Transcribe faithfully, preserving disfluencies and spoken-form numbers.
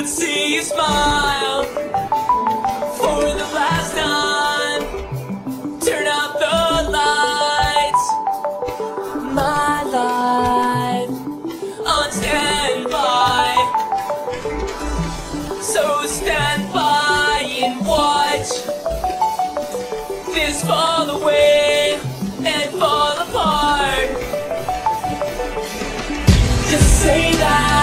could see you smile for the last time. Turn out the lights, my life on standby. So stand by and watch this fall away and fall apart. Just say that